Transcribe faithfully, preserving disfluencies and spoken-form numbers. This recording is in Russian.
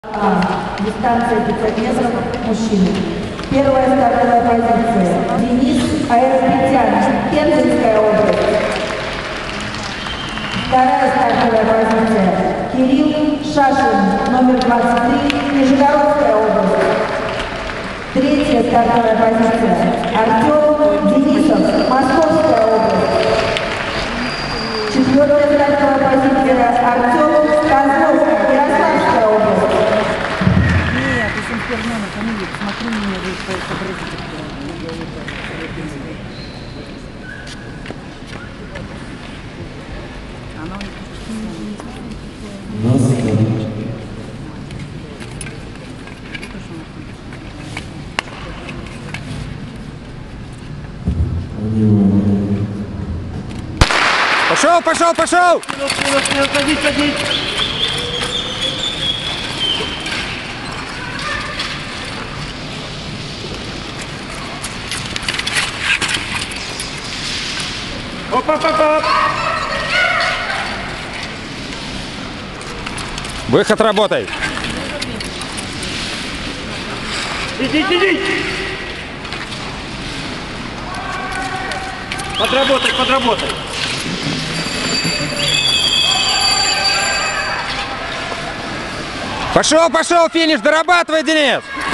А, дистанция пятьсот метров, мужчины. Первая стартовая позиция. Денис Аэропетян, Пензенская область. Вторая стартовая позиция. Кирилл Шашин, номер двадцать три, Нижегородская область. Третья стартовая позиция. Артем Денисов, Московская область. Четвертая стартовая позиция. Артем Козлов, Ярославская область. Нет, если он первый номер фамилию, посмотри на меня, вы что собрать. Пошел, пошел, пошел! Садись, садись! Оп, оп, оп, оп! Выход, работай! Иди, иди! Подработай, подработай! Пошел, пошел, финиш, дорабатывай, Денис!